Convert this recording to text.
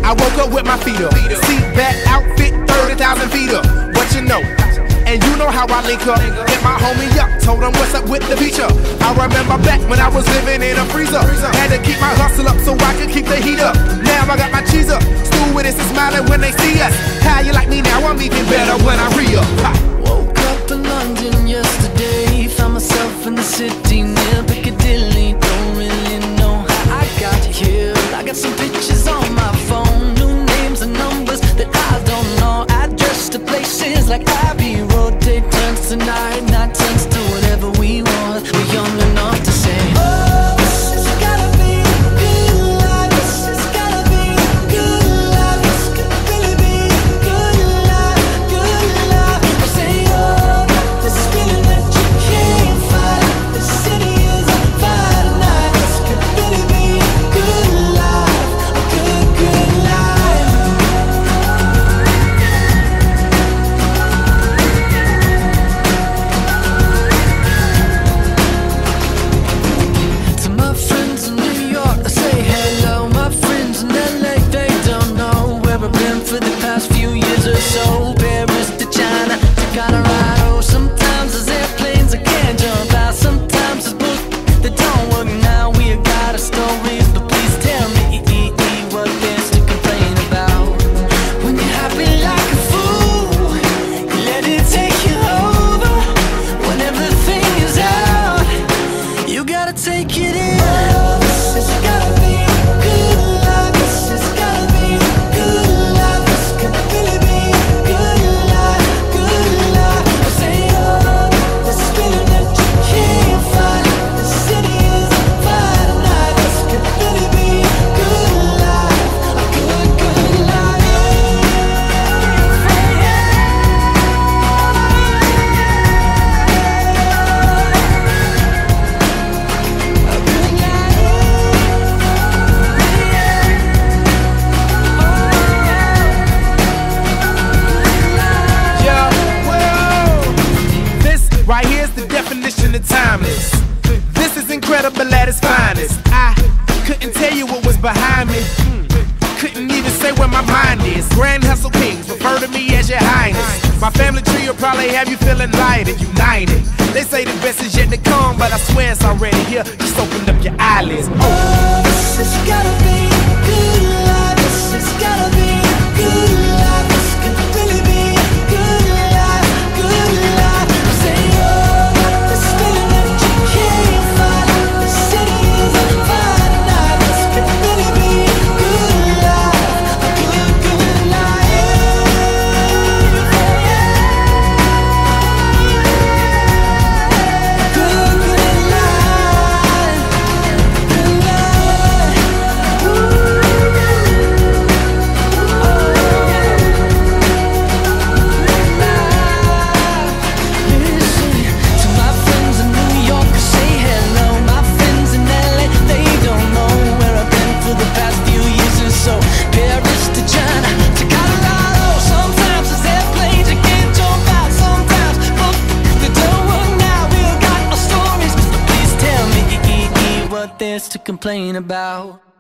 I woke up with my feet up. Seat back, outfit, 30,000 feet up. What you know? And you know how I link up. Hit my homie up, told him what's up with the feature. I remember back when I was living in a freezer. Had to keep my hustle up so I could keep the heat up. Now I got my cheese up. Stewardess is smiling when they see us. How you like me now? I'm even better when I re-up. Woke up in London yesterday. Found myself in the city near Piccadilly. Don't really know how I got here. I got some pictures on my phone, new names and numbers that I don't know. Address to places like Abbey Road. Day turns to night, night turns to whatever we want. We're young enough to say, oh, this has gotta be a good life. This has gotta be a good life. This could really be a good life, good life. I say, oh, this feeling that you can't fight. The city is on fire tonight. This could really be a good life, a good, good life. To my friends in New York, I say hello. My friends in LA, they don't know where I've been for the past few years or so. Paris to China to Colorado. Sometimes there's airplanes I can't jump out. Sometimes there's books that don't work now. We got our stories, but please tell me what there's to complain about. When you're happy like a fool, you let it take you over. When everything is out, you gotta take it in. Oh, this has gotta be a good life. This has gotta be a good life. This could really be a good life, good life. I say, oh, this feeling that you can't fight. The city is on fire tonight. This could really be a good life, a good, good life. Yeah, well, this right here's the definition of timeless. This is incredible at its finest. I couldn't tell you what was behind me. Couldn't even say where my mind is. Grand Hustle Kings refer to me as your highness. My family tree will probably have you feeling light and united. They say the best is yet to come, but I swear it's already here. Just open up your eyelids. Oh, this has gotta be a good life. This has gotta be a good life. This could really be a good life, good life. I say, oh, this feeling that you can't fight. The city is on fire tonight. This could really be a good life, a good, good life. Good, good life, good life. Listen to my friends in New York, say hello. My friends in LA, they don't know where I've been for the past few years or so. Paris to China to Colorado. Sometimes there's airplanes you can't jump out. Sometimes books that don't work now. We've got our stories, so please tell me what there's to complain about.